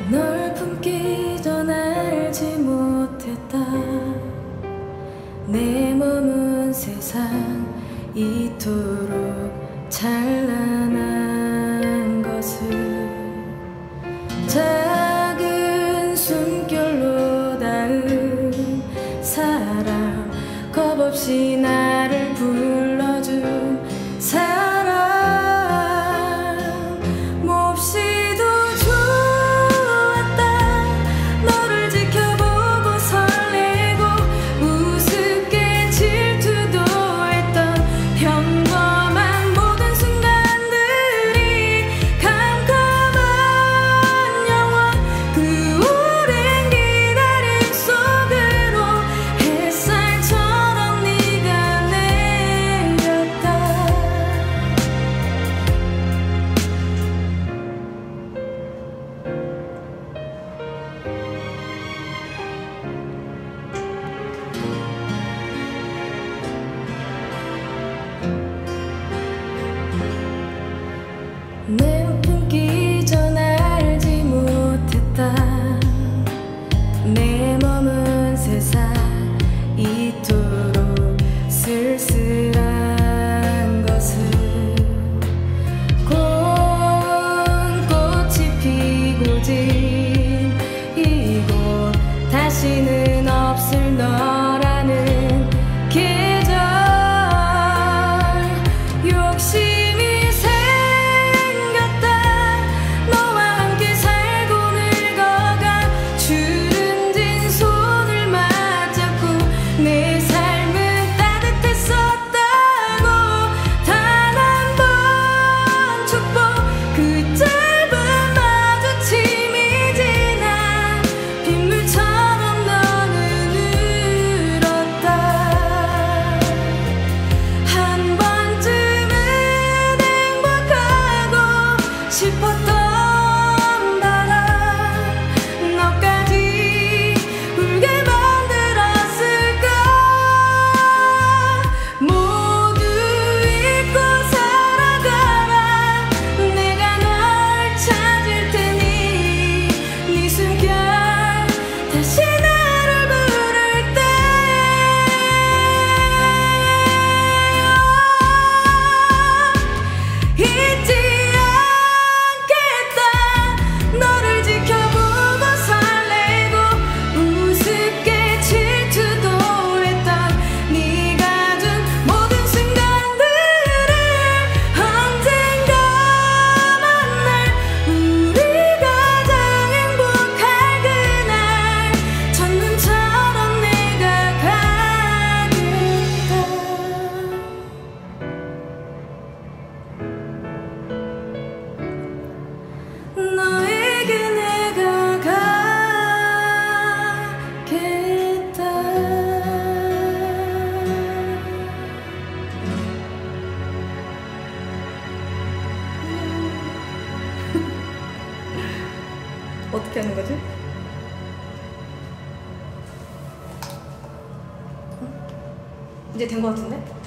널 품기 전 알지 못했다. 내 머문 세상 이토록 찬란한 것을 작은 숨결로 닿은 사람, 겁없이 나를 불러준 사람, 몹시도 좋았다. 너를 지켜보고 설레고 우습게 질투도 했던 평범한 모든 순간들이 캄캄한 영원 그 오랜 기다림 속으로 햇살처럼 네가 내렸다. 내 품기 전 알지 못했다. 내 머문 세상 이토록 쓸쓸한 것을 고운 꽃이 피고 진 이곳 다시는 없을 너라는 계절. 욕심이 생겼다. 너와 함께 살고 늙어가 주름진 손을 맞잡고 내 삶은 따뜻했었다고. 단 한 번 축복 그 짧은 마주침이 지나 빗물처럼 너는 울었다. 한 번쯤은 행복하고 싶었던 바람 너까지 울게 만들었을까. 모두 잊고 살아가라. 내가 널 찾을 테니 네 숨결 다시 나를 부를 때 잊지 않겠다. 너를 지켜보고 설레고 우습게 질투도 했던 네가 준 모든 순간들을 언젠가 만날 우리 가장 행복할 그날 첫눈처럼 내가 가겠다. 너에게 내가 가겠다. 어떻게 하는 거지? 이제 된 거 같은데?